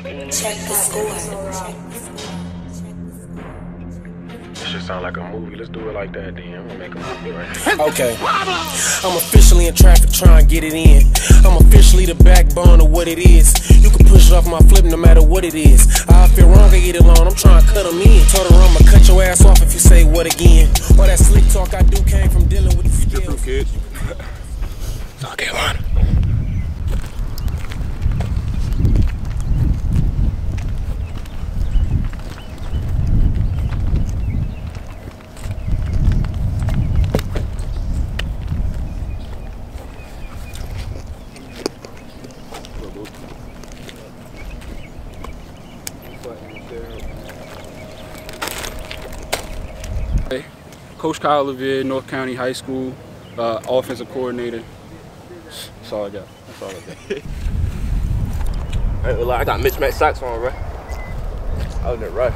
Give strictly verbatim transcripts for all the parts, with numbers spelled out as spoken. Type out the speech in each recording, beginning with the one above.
Check the score. This shit sound like a movie. Let's do it like that then. I'm gonna make a movie right now. Okay. I'm officially in traffic trying to get it in. I'm officially the backbone of what it is. You can push it off my flip no matter what it is. I feel wrong, I get it long. I'm trying to cut them in. Told her I'ma cut your ass off if you say what again. All that slick talk I do came from dealing with the Get your fruit, kids. South Carolina. Coach Kyle LeVere, North County High School, uh, offensive coordinator. That's all I got. That's all I got. I got mismatched socks on, bro. I was in a rush.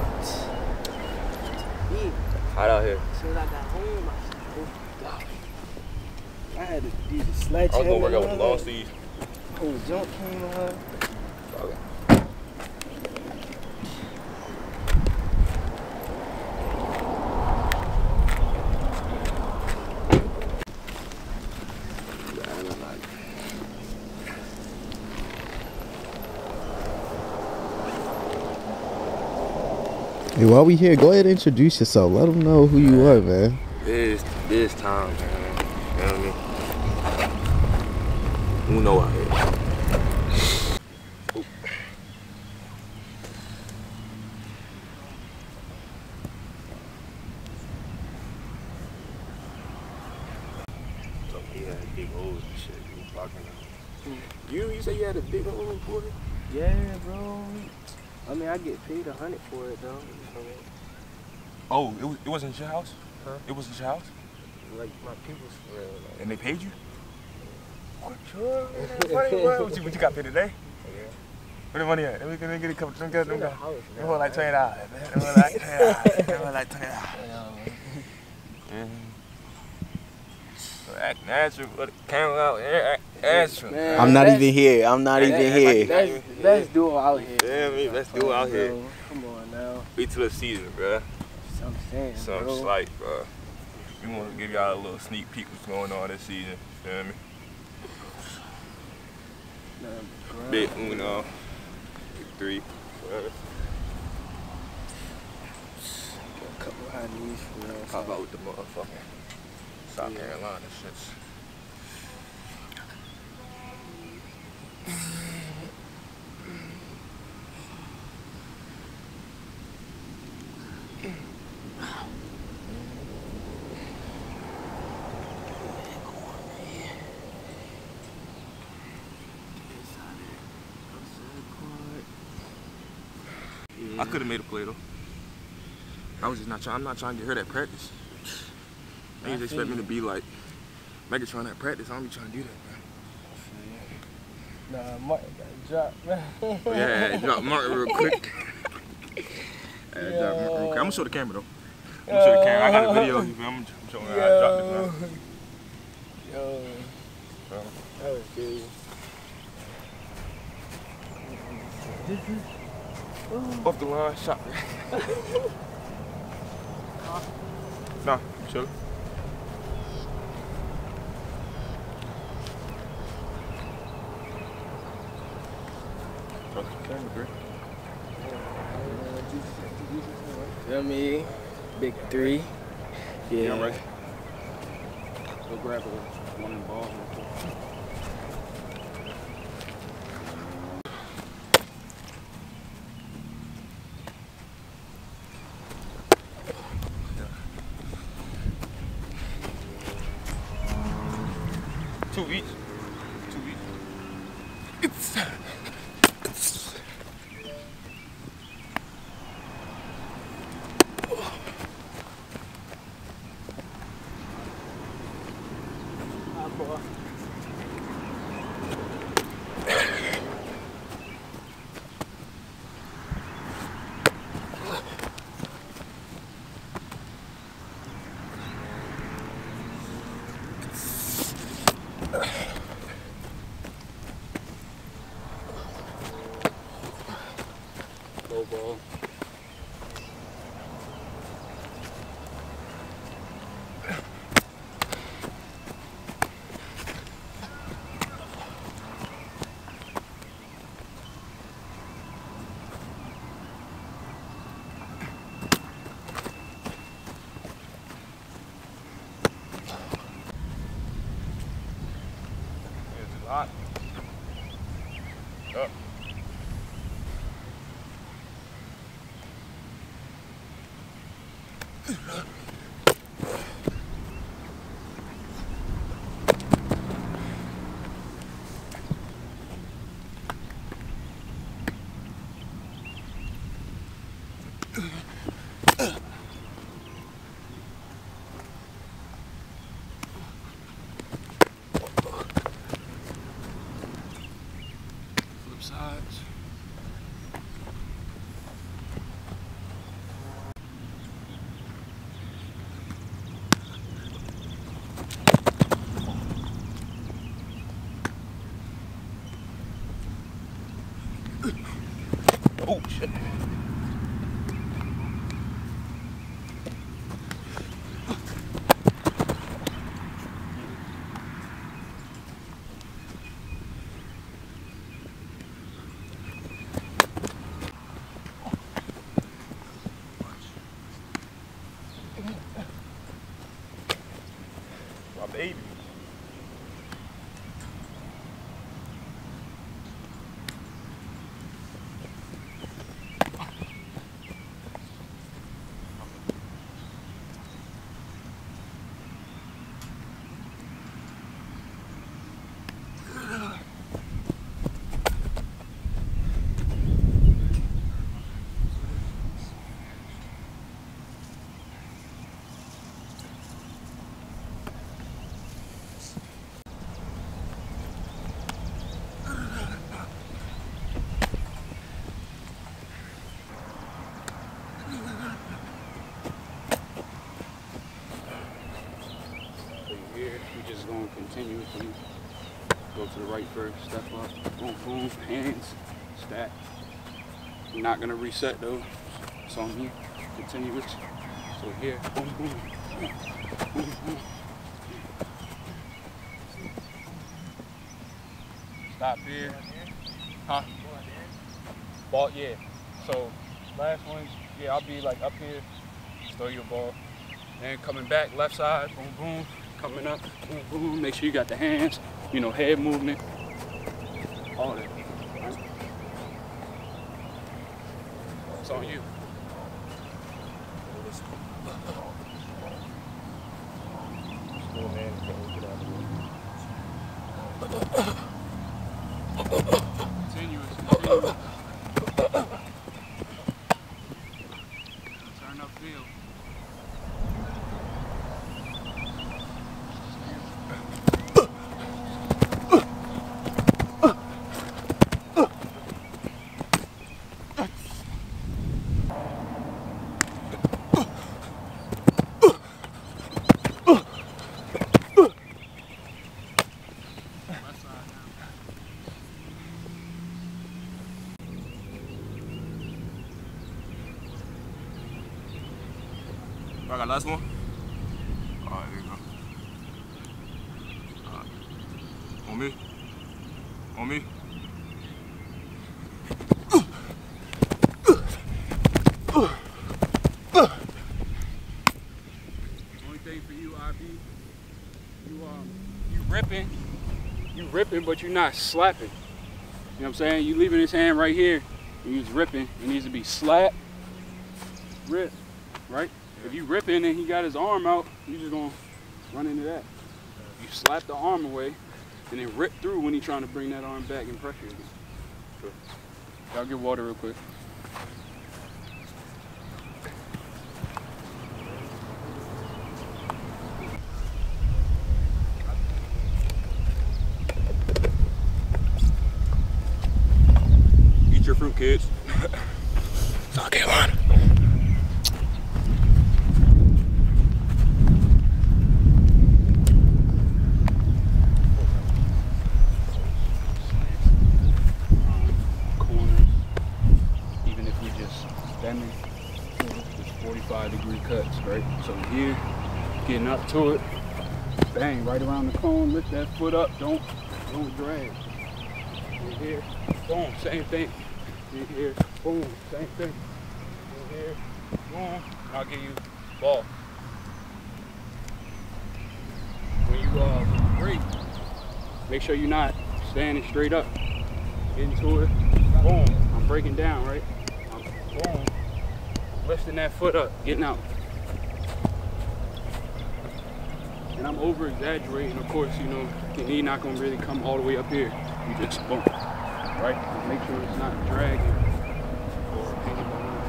Hot out here. As soon as I got home, I had to use a sledgehammer. I was gonna work out with the long sleeves. Whole jump came on. Okay. Hey, while we here, go ahead and introduce yourself. Let them know who you are, man. This, this time, man. You know what I mean? Who know out here? Oop. So he had big holes and shit. You fucking You, you say you had a big hole in for it? Yeah, bro. I mean, I get paid a hundred for it, though. Oh, it, was, it wasn't your house? Huh? It wasn't your house? Like, my people's for real. Like. And they paid you? What? Sure. What, what, you, what you got paid today? Yeah. Where the money at? Let me, let me get a couple. Let me get It's in the them. house, It man. was like twenty dollars, man. It was like twenty dollars. It was like twenty dollars. So act natural, put the camera out, act natural. Man, I'm not that's- even here. I'm not even that's here. That's, that's dual out here. Yeah, me, let's do it out here. Bro. Come on now. Wait till the season, bro. I'm saying, Something bro. slight, bro. We want to give y'all a little sneak peek what's going on this season. Feel me? Nah, bro. Big uno, big three, whatever. A couple high knees for real. Pop out with the motherfucking South Carolina shits. I could have made a play though. I was just not trying. I'm not trying to get hurt at practice. They just expect me to be like Megatron at practice. I don't be trying to do that, man. Nah, Martin got dropped, man. Yeah, drop Martin real quick. Yeah, drop Martin real quick. I'm gonna show the camera though. I'm gonna show the camera. I got a video. You feel? I'm showing how I dropped it, man. Yo, So, that was good. off the line, shot. Nah, chill. Trust the camera, bro. Feel me? Big three. Yeah. Yeah, I'm ready. Go grab a, one of the balls real quick. Two each. Two each. It's. Low ball. Hot. Up. Flip sides. Oh shit. My baby. Here, we just going to continuously go to the right first, step up, boom, boom, hands, stack. You're not going to reset though. It's on me, continuous. So here, boom, boom, boom, boom, boom. Stop here. Huh? Ball, yeah. So last one, yeah, I'll be like up here, throw your ball. Then coming back, left side, boom, boom. Coming up, boom, boom. Make sure you got the hands, you know, head movement, all that. Right? It's on you. Continuous, continuous. Turn up field. I got last one? Alright, there you go. Alright. On me. On me. Only thing for you, I B, you um, you ripping, you ripping, but you're not slapping. You know what I'm saying? You leaving his hand right here, and you just ripping. It needs to be slap, rip, right? If you ripping and he got his arm out, you just gonna run into that. You slap the arm away, and then rip through when he's trying to bring that arm back and pressure again. Sure. Y'all get water real quick. Eat your fruit, kids. South Carolina. Corners, even if you just bending just forty-five degree cuts, right? So here, getting up to it, bang, right around the cone, lift that foot up, don't, don't drag. In here, boom, same thing. In here, boom, same thing. In here, boom, I'll give you ball. When you uh, break, make sure you're not standing straight up. Get into it, boom, I'm breaking down, right? I'm, boom, lifting that foot up, getting out. And I'm over exaggerating, of course, you know, your knee not gonna really come all the way up here. You just boom, right? Just make sure it's not dragging or hanging behind.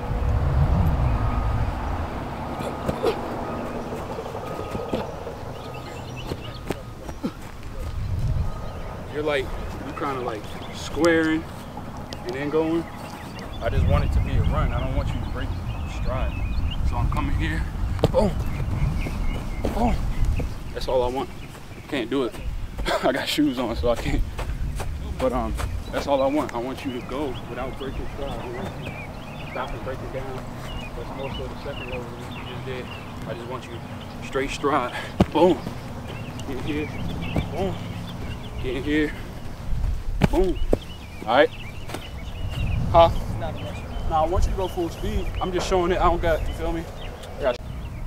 You're like, you kind of like squaring and then going. I just want it to be a run. I don't want you to break stride. So I'm coming here, boom, boom. That's all I want. Can't do it. I got shoes on, so I can't. But um, that's all I want. I want you to go without breaking stride. I want you to stop and break it down. That's more so the second level that you just did. I just want you straight stride. Boom. Get in here. Boom. Get in here. Boom. All right. Huh? No, I want you to go full speed. I'm just showing it. I don't got. You feel me? I got.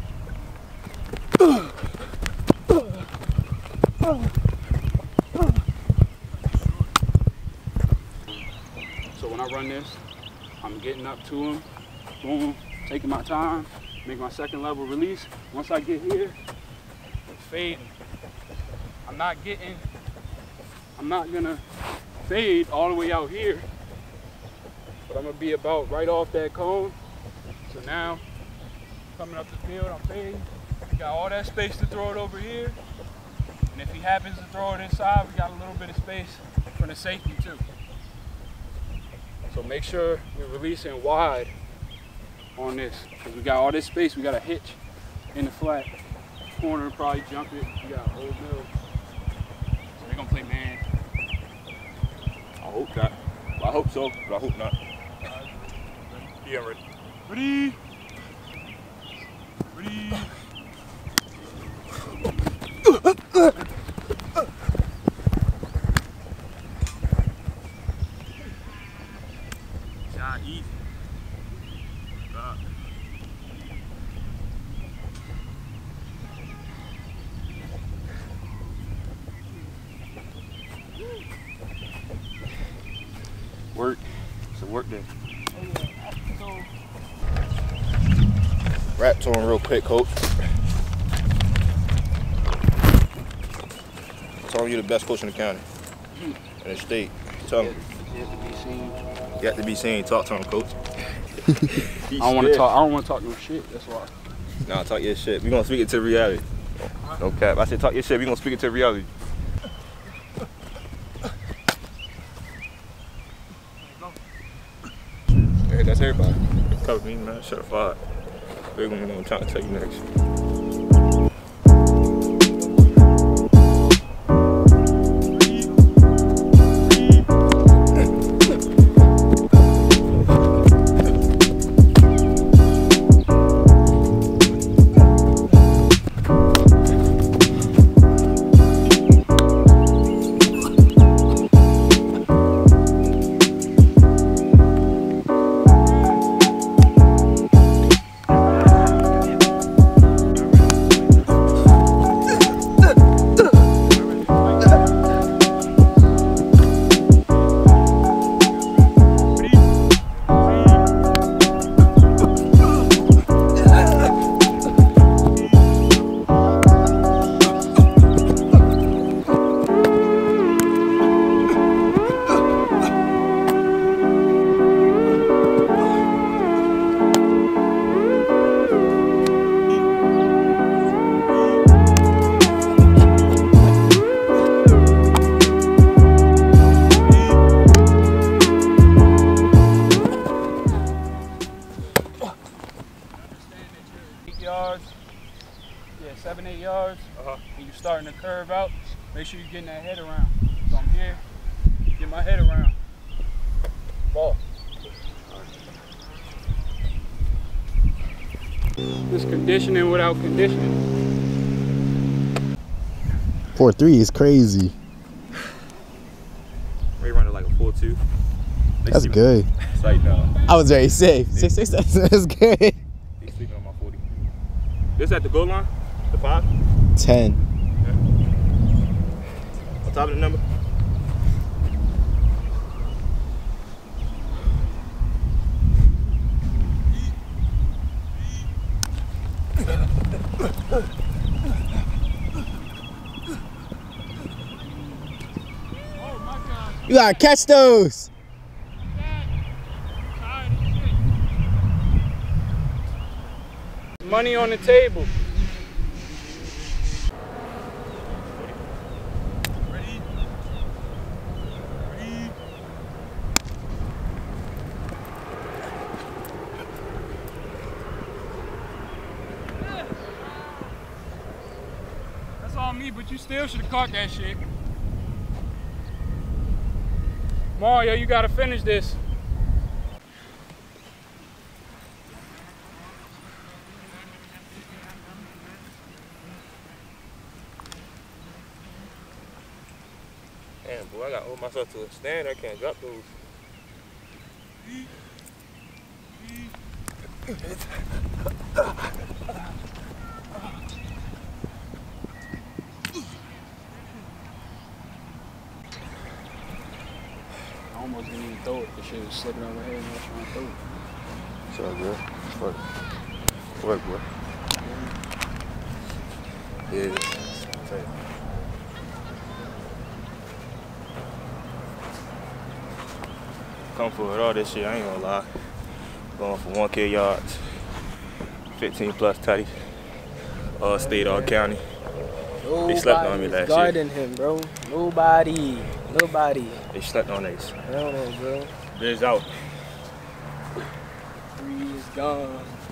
So when I run this, I'm getting up to him, boom, taking my time, make my second level release. Once I get here, it's fading. I'm not getting, I'm not gonna fade all the way out here, but I'm gonna be about right off that cone. So now, coming up the field, I'm fading. I got all that space to throw it over here. And if he happens to throw it inside, we got a little bit of space for the safety too. So make sure we're releasing wide on this, because we got all this space. We got a hitch in the flat corner, probably jump it. We got a whole mill. So they're gonna play man. I hope not. Well, I hope so, but I hope not. Yeah, ready. Ready? Ready? Not easy. Uh. Work. It's a work day. Rap to him real quick, coach. Tell him you're the best coach in the county, in the state. Tell him. You have to be seen. You have to be seen. Talk to him, coach. I don't want to talk. I don't want to talk no shit. That's why. Nah, talk your shit. We gonna speak it to reality. No cap. I said talk your shit. We gonna speak it to reality. Hey, that's everybody. Cover me, man. Shut the fuck up. We're gonna know what I'm trying to tell you next. Yards, yeah, seven, eight yards, Uh-huh. and you're starting to curve out, make sure you're getting that head around. So I'm here, get my head around. Ball. conditioning without conditioning. four three is crazy. Ray running like a four two. That's good. It's like, no. I was very safe. Six six. That's, that's good. He's sleeping on my forty. This at the goal line? The five? Ten. Yeah. On top of the number? You gotta catch those. Money on the table. That's all me, but you still should have caught that shit. Mario, you gotta finish this. Damn, boy, I gotta hold myself to a stand. I can't drop those. I almost didn't even throw it. The shit was slipping out my head and I was trying to throw it. It's all good. Fuck. Work, boy. Yeah. Tight. Come for it, all this shit, I ain't gonna lie. Going for one K yards, fifteen plus tutties, all state, all county. They slept on me last year. Guarding him, bro. Nobody. Nobody. They slept on us. I don't know, bro. Biz out. Three is gone.